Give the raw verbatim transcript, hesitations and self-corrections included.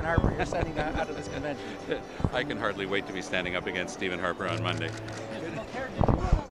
Stephen Harper, you're sending out out of this convention? I can hardly wait to be standing up against Stephen Harper on Monday.